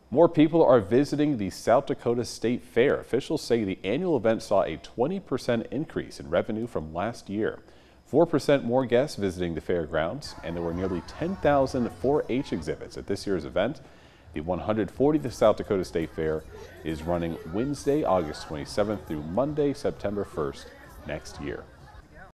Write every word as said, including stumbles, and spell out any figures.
More people are visiting the South Dakota State Fair. Officials say the annual event saw a twenty percent increase in revenue from last year. four percent more guests visiting the fairgrounds, and there were nearly ten thousand four H exhibits at this year's event. The one hundred fortieth South Dakota State Fair is running Wednesday, August twenty-seventh through Monday, September first next year.